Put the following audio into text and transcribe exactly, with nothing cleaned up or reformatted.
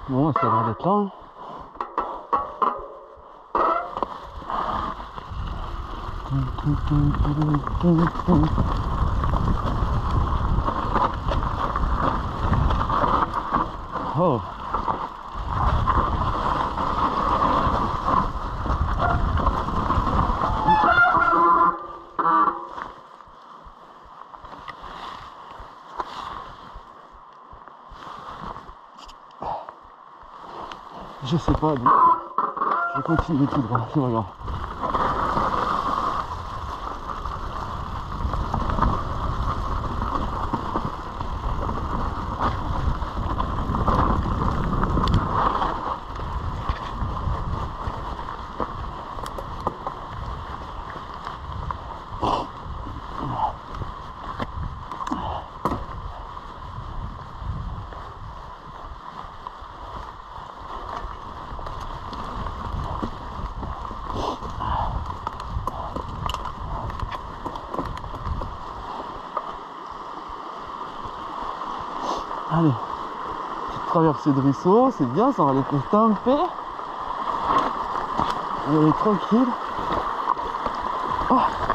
Bon, ça a l'air d'être là. Hein. Oh. Je sais pas, donc je vais continuer tout droit, c'est pas grave. Allez, petite traversée de ruisseau, c'est bien, ça va les faire un peu. On va aller tranquille. Oh.